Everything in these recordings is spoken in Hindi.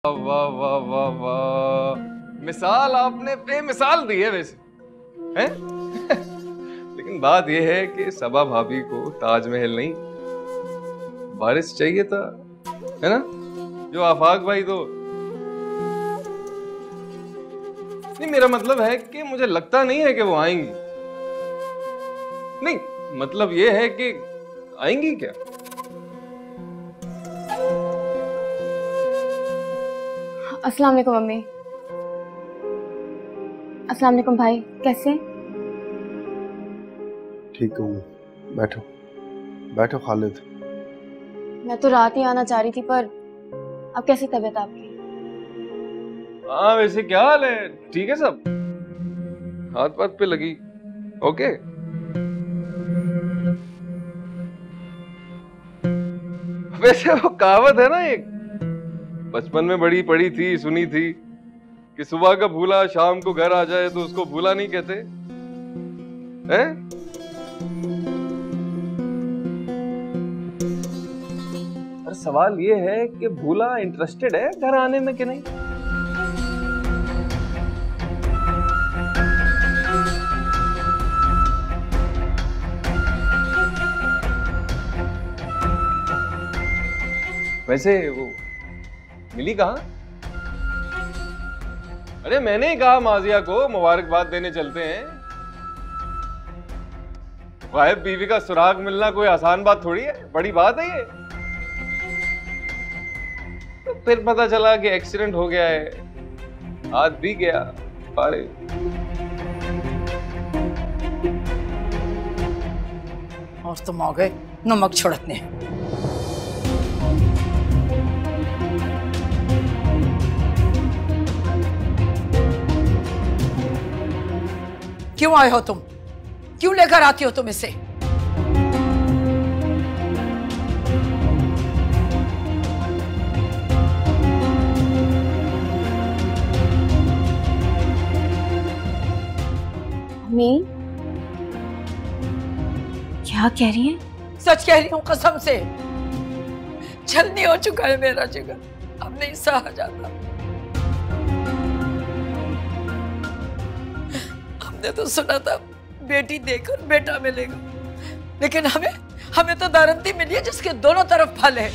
वाह वाह वाह वाह, मिसाल आपने बेमिसाल दी है वैसे, हैं? लेकिन बात यह है कि सबा भाभी को ताजमहल नहीं वारिस चाहिए था, है ना? जो आफाक भाई तो नहीं, मेरा मतलब है कि मुझे लगता नहीं है कि वो आएंगी। नहीं, मतलब ये है कि आएंगी क्या? अस्सलाम वालेकुम मम्मी। अस्सलाम वालेकुम भाई, कैसे? ठीक हूँ, बैठो बैठो खालिद। मैं तो रात ही आना चाह रही थी, पर अब कैसी तबीयत आपकी? हाँ, वैसे क्या हाल है? ठीक है सब? हाथ पाथ पे लगी? ओके। वैसे वो कहावत है ना, एक बचपन में बड़ी पड़ी थी, सुनी थी कि सुबह का भूला शाम को घर आ जाए तो उसको भूला नहीं कहते हैं? पर सवाल ये है कि भूला इंटरेस्टेड है घर आने में कि नहीं? वैसे वो मिली कहाँ? अरे मैंने ही कहा माजिया को मुबारकबाद देने चलते हैं। गायब बीवी का सुराग मिलना कोई आसान बात थोड़ी है, बड़ी बात है ये। तो फिर पता चला कि एक्सीडेंट हो गया है, हाथ भी गया पारे। और तुम आ गए नमक छिड़कने। क्यों आए हो तुम? क्यों लेकर आती हो तुम इसे? मम्मी क्या कह रही है? सच कह रही हूं कसम से। छलनी हो चुका है मेरा जिगर, अब नहीं सहा जाता। हमने तो सुना था बेटी देकर बेटा मिलेगा, लेकिन हमें तो दारंती मिली है जिसके दोनों तरफ फल है।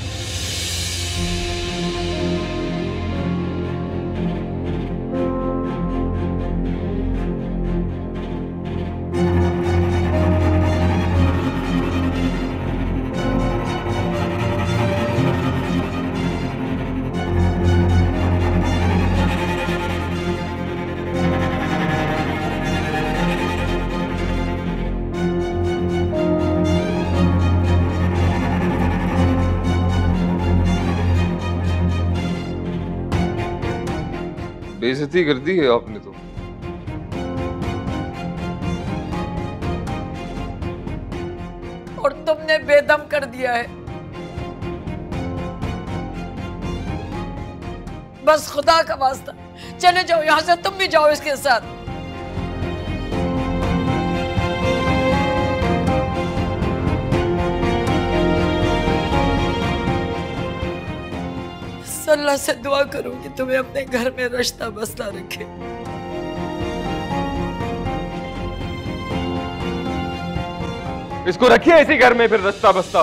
बेइज्जती कर दी है आपने तो। और तुमने बेदम कर दिया है। बस खुदा का वास्ता चले जाओ यहां से, तुम भी जाओ इसके साथ। अल्लाह से दुआ करो कि तुम्हें अपने घर में रश्ता बसता रखे। इसको रखिए इसी घर में फिर रस्ता बस्ता।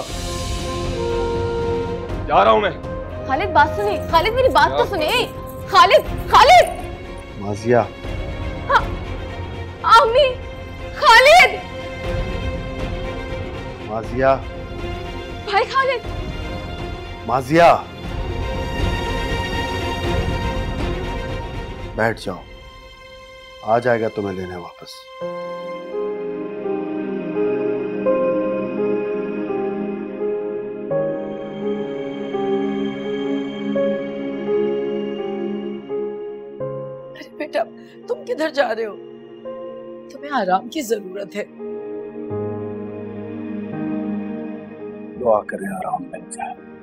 जा रहा हूं मैं। खालिद बात सुनिए, खालिद मेरी बात तो सुनिए। खालिद, खालिद। माजिया। हाँ, अम्मी, खालिद। माजिया। भाई खालिद। माजिया। बैठ जाओ, आ जाएगा तुम्हें लेने वापस। अरे बेटा, तुम किधर जा रहे हो? तुम्हें आराम की जरूरत है। दुआ करें आराम मिल जाए।